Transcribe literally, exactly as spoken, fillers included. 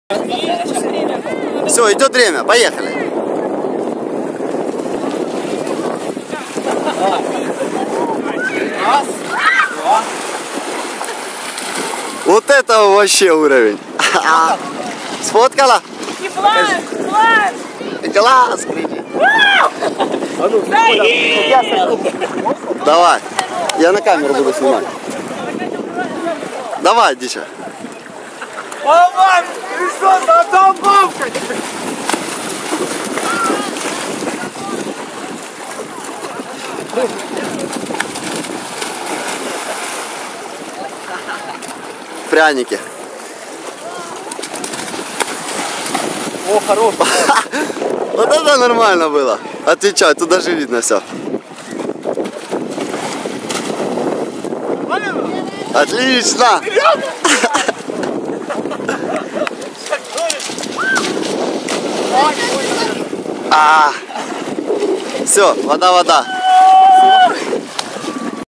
Все, идет время, поехали. Раз, два. Вот это вообще уровень. Сфоткала? И план, план. Класс, кричи. Давай, я на камеру буду снимать. Давай, Дича. Мама, ты что, задал бабка? Пряники. О, хорош. Вот это нормально было. Отвечай, тут даже видно все. Отлично. А, все, вода, вода.